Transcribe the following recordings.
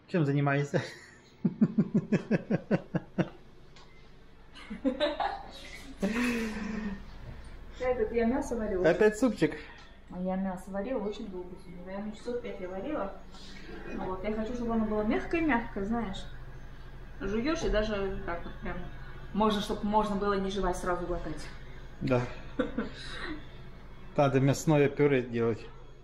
Чем занимаешься? Я мясо варила. Опять супчик? Я мясо варила очень долго сегодня. Наверное, часов 5 я варила. Ну, вот, я хочу, чтобы оно было мягкое-мягкое, знаешь. Жуешь и даже так вот прям... Можно, чтобы можно было не жевать, сразу глотать. Да. Надо мясное пюре делать.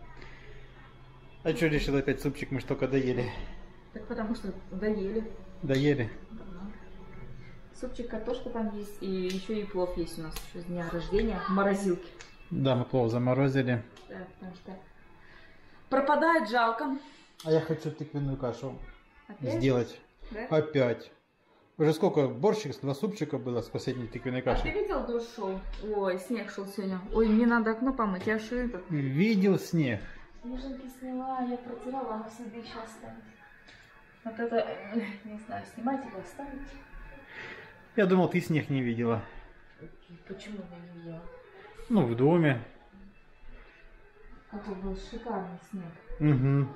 А что решил опять супчик? Мы ж только доели. Так потому что доели. Доели? Да. Супчик, картошка там есть. И еще и плов есть у нас еще с дня рождения в морозилке. Да, мы плов заморозили. Да, потому что пропадает жалко. А я хочу тыквенную кашу Опять? сделать. Да? Опять. Уже сколько? Борщик, 2 супчика было с последней тыквенной А кашей. ты видел, дождь шел? Ой, снег шел сегодня. Ой, мне надо окно помыть, я что это? Видел снег. Снежинки сняла, я протирала, она следы сейчас стоит. Вот это, не знаю, снимать или оставить. Я думал, ты снег не видела. Почему я не видела? Ну, в доме. Какой был шикарный снег. Угу.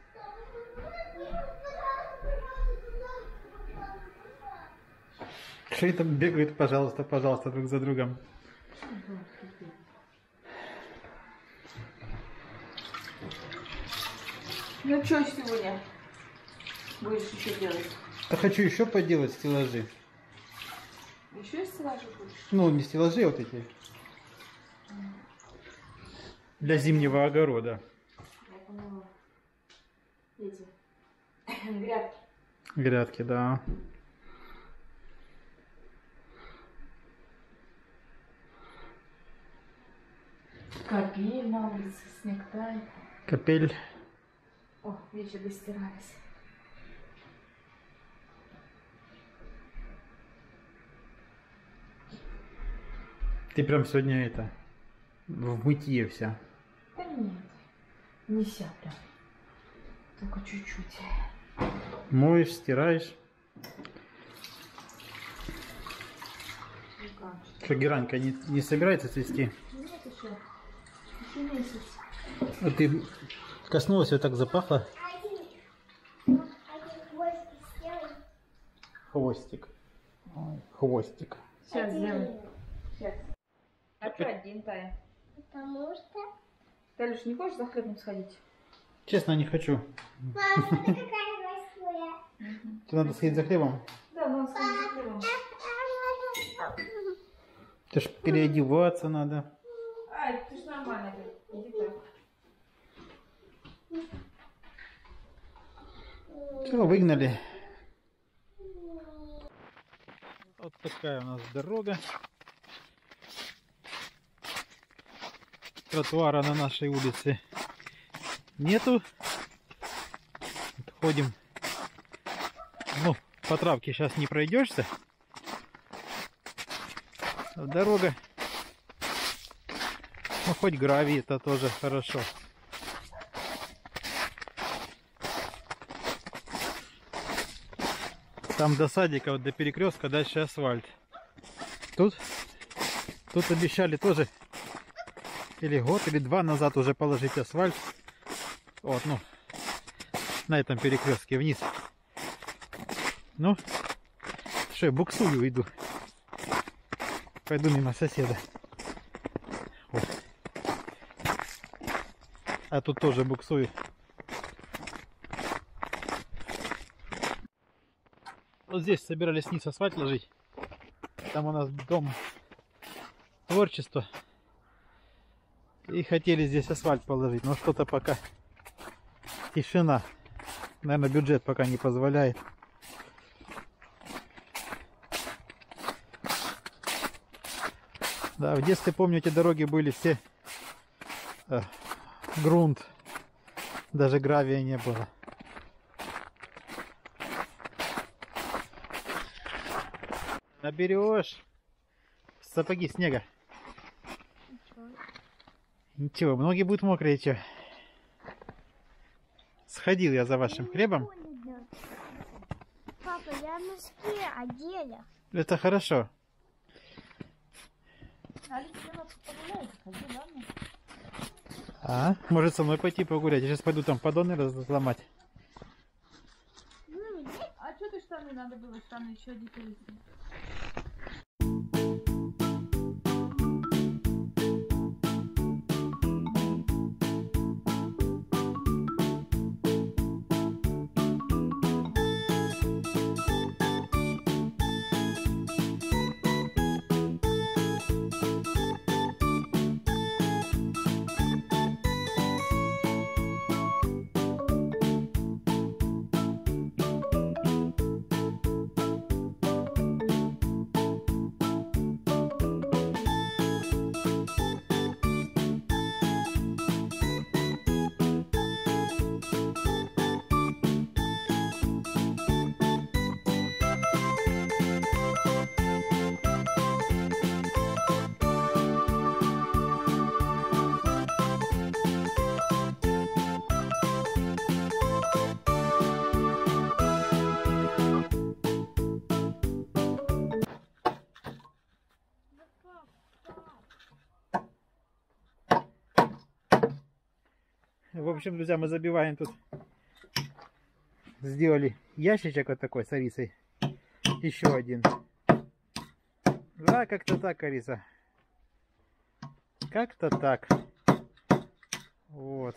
Что они там бегают, пожалуйста, пожалуйста, друг за другом. Ну что сегодня будешь еще делать? Да хочу еще поделать стеллажи. Еще стеллажи будешь? Ну, не стеллажи, а вот эти. Для зимнего огорода. Я поняла. Эти грядки. Грядки, да. Капель на улице, снег тает. Капель. О, вещи достирались. Ты прям сегодня это, в мытье вся. Да нет, не вся прям. Только чуть-чуть. Моешь, стираешь. Что, геранька не собирается цвести? Нет еще. Еще месяц. А ты коснулась, и так запахло. Хвостик. Ой, хвостик. Сейчас сделаем. Сейчас. А что один, Тая? Потому что... Талюш, не хочешь за хлебом сходить? Честно, не хочу. Мама, ты какая большая. Тебе надо сходить за хлебом. Да, надо сходить за хлебом. Тебе ж переодеваться надо. Ай, ты ж нормально, иди так. Все, выгнали. Вот такая у нас дорога. Тротуара на нашей улице нету. Вот ходим. Ну, по травке сейчас не пройдешься. Дорога. Ну, хоть гравий, это тоже хорошо. Там до садика, вот до перекрестка, дальше асфальт. Тут обещали тоже или год, или 2 назад уже положить асфальт. Вот, ну, на этом перекрестке вниз. Ну, что, я буксую, иду. Пойду мимо соседа. Вот. А тут тоже буксую. Вот здесь собирались вниз асфальт ложить. Там у нас дом творчества. И хотели здесь асфальт положить. Но что-то пока тишина. Наверное, бюджет пока не позволяет. Да, в детстве, помню, эти дороги были все грунт. Даже гравия не было. Наберешь сапоги снега. Ничего, многие будут мокрые, что? Сходил я за вашим хлебом. Папа, я носки одела. Это хорошо. А? Может со мной пойти погулять? Я сейчас пойду там поддоны разломать. что ты штаны надо было? Штаны еще одеть. В общем, друзья, мы забиваем тут. Сделали ящичек вот такой с Арисой. Еще один. Да, как-то так, Ариса. Как-то так. Вот.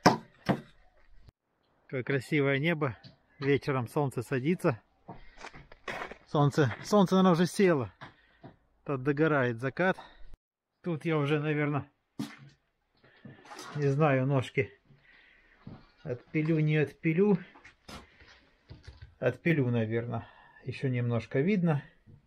Какое красивое небо. Вечером солнце садится. Солнце, наверное, уже село. Тут догорает закат. Тут я уже, наверное, не знаю, ножки отпилю, не отпилю. Отпилю, наверное. Еще немножко видно.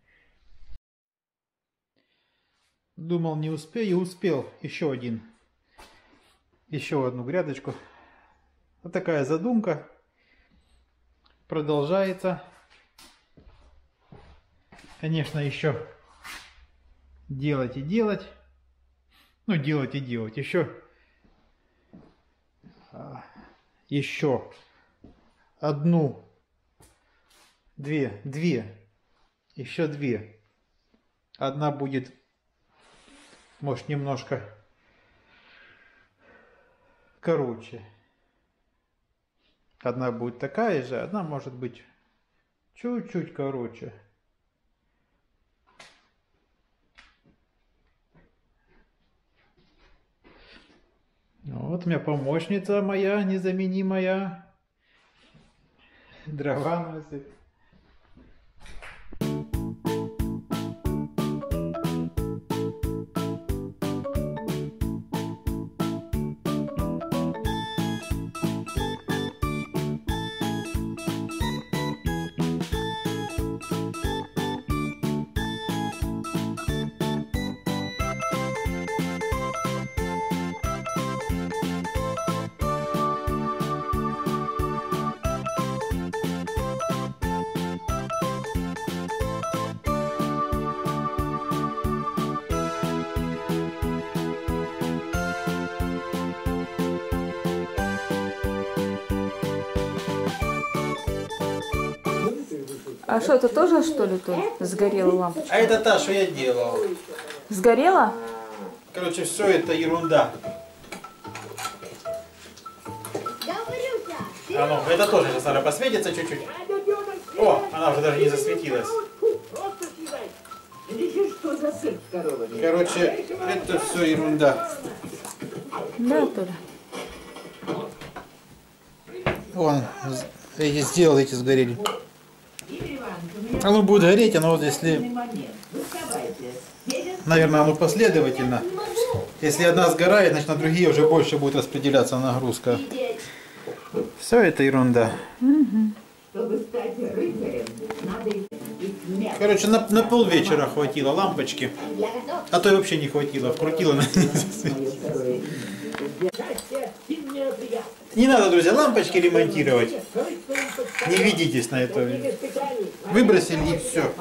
Думал, не успею, успел. Еще один. Еще одну грядочку. Вот такая задумка. Продолжается. Конечно, еще делать и делать. Ну, делать и делать. Еще одну, две, еще две. Одна будет, может, немножко короче. Одна будет такая же, одна может быть чуть-чуть короче. Вот у меня помощница моя незаменимая. Дрова носит. А что, это тоже, что ли, тут сгорела лампочка? А это та, что я делал. Сгорела? Короче, все это ерунда. А ну, это тоже сейчас, наверное, посветится чуть-чуть. О, она уже даже не засветилась. Короче, это все ерунда. Да, Толя. Вон, эти сделал, эти сгорели. Оно будет гореть, оно вот если... Наверное, оно последовательно. Если одна сгорает, значит на другие уже больше будет распределяться нагрузка. Все это ерунда. Короче, на полвечера хватило лампочки. А то и вообще не хватило. Вкрутило на... Не надо, друзья, лампочки ремонтировать. Не ведитесь на это. Выбросили и все.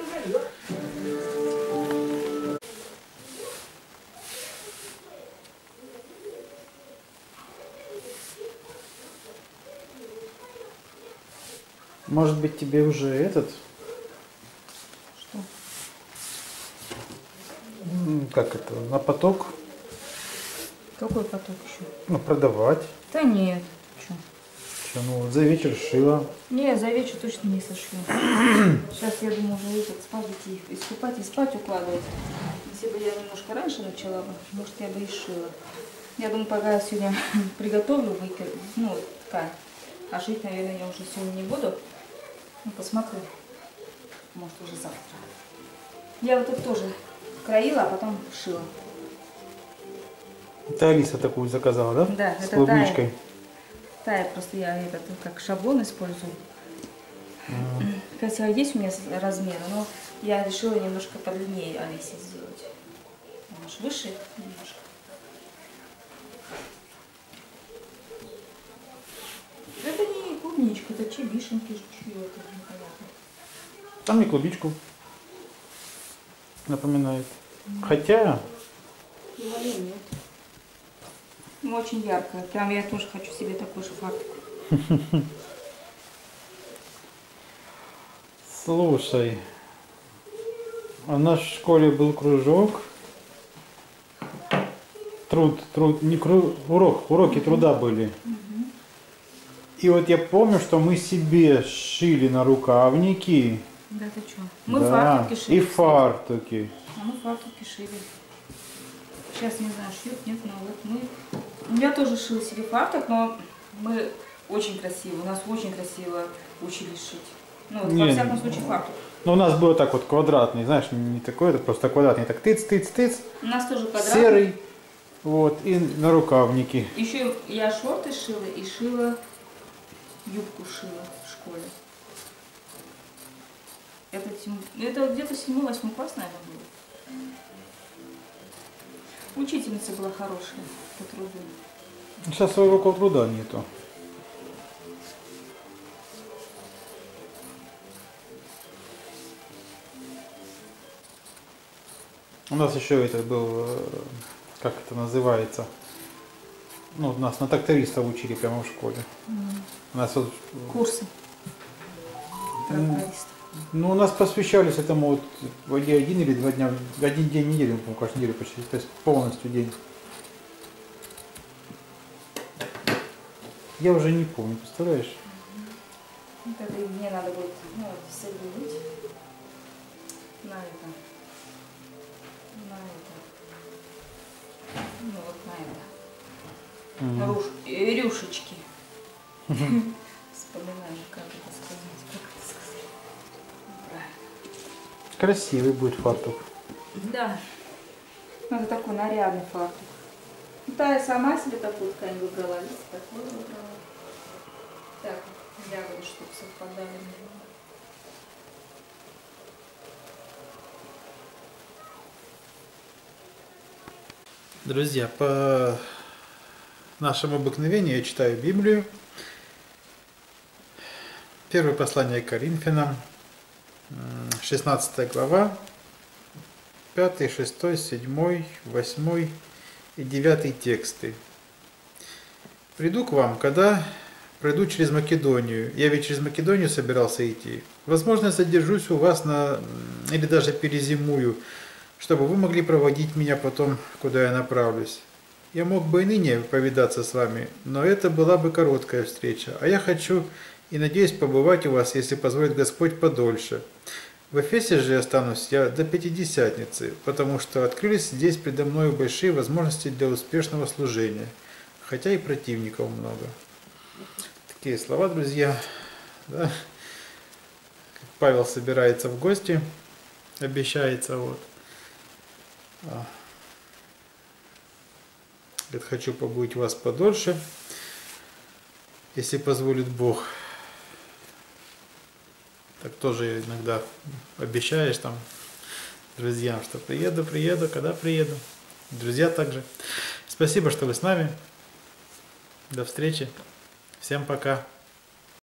Может быть, тебе уже этот... Что? Как это? На поток? Какой поток еще? Ну, продавать. Да нет. Че? Слушай, ну вот за вечер шила. Не, за вечер точно не сошлю. Сейчас я думаю уже этот спать идти, искупать и спать укладывать. Если бы я немножко раньше начала бы, может я бы и шила. Я думаю, пока я сегодня приготовлю, ну, ткань. А шить, наверное, я уже сегодня не буду. Ну, посмотрю. Может, уже завтра. Я вот тут тоже краила, а потом шила. Это Алиса такую заказала, да? Да, с это клубничкой. Тая, просто я этот как шаблон использую. Хотя есть у меня размеры, но я решила немножко подлиннее Алисе сделать. Она же выше немножко. Это не клубничка, это чебишенки, чье это непонятно. Там мне клубничку напоминает. Хотя... Малин нет. Ну, очень яркая. Прям я тоже хочу себе такой же фартук. Слушай, у нас в школе был кружок. Уроки труда были. И вот я помню, что мы себе шили на рукавники. Да ты что? Мы да, фартуки шили. и фартуки. А мы фартуки шили. Сейчас не знаю, шьют, нет, но вот мы... Я тоже шила себе фартук, но мы очень красиво, у нас очень красиво учились шить. Ну, вот, во всяком случае, фартук. Ну, у нас было так вот квадратный, знаешь, не такой, это просто квадратный, так тыц. У нас тоже квадратный. Серый, вот, и на рукавники. Еще я шорты шила и шила, юбку шила в школе. Это где-то 7-8 класс, наверное, было. Учительница была хорошая по труду. Сейчас уроков труда нету. У нас еще это был, как это называется, ну, нас на тракториста учили прямо в школе. У нас вот, Курсы трактористов. ну, у нас посвящались этому вот один или 2 дня, один день недели, по-моему, каждую неделю почти, то есть полностью день. Я уже не помню, представляешь? Вот это и мне надо будет, ну, вот, соединить на это. Ну, вот на это. Рюшечки. Вспоминаю, как это сказать. Правильно. Красивый будет фартук. Да. Ну, это такой нарядный фартук. Да, я сама себе такую ткань выбрала, Лиса такую выбрала. Так, ягоды, чтобы совпадали. Друзья, по нашему обыкновению я читаю Библию. Первое послание к Коринфянам, 16 глава, 5, 6, 7, 8 и 9 тексты. «Приду к вам, когда пройду через Македонию. Я ведь через Македонию собирался идти. Возможно, задержусь у вас или даже перезимую, чтобы вы могли проводить меня потом, куда я направлюсь. Я мог бы и ныне повидаться с вами, но это была бы короткая встреча, а я хочу и надеюсь побывать у вас, если позволит Господь, подольше. В Эфесе же останусь я до Пятидесятницы, потому что открылись здесь предо мною большие возможности для успешного служения, хотя и противников много». Такие слова, друзья. Да? Павел собирается в гости, обещается, вот. Говорит, хочу побыть у вас подольше, если позволит Бог. Так тоже иногда обещаешь там друзьям, что приеду, когда приеду. Друзья также. Спасибо, что вы с нами. До встречи. Всем пока.